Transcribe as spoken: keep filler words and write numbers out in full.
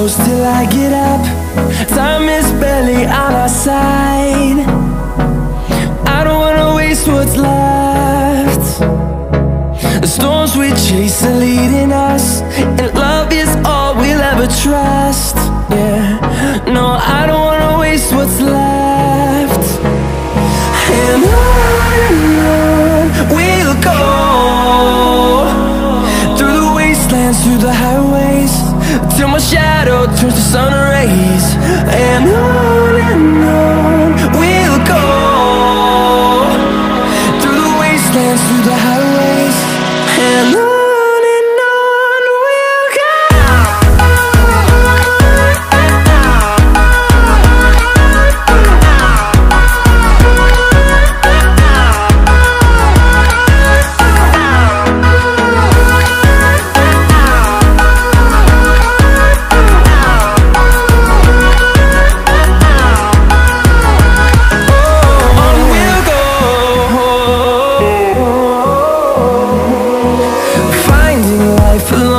close till I get up. Time is barely on our side. I don't wanna waste what's left. The storms we chase are leading us, and love is all we'll ever trust. Yeah, no, I don't wanna waste what's left. And on and on we'll go, through the wastelands, through the highways, till my shadow turns to sun rays. And on and on we'll go, through the wastelands, through the highways, and on. Life alone.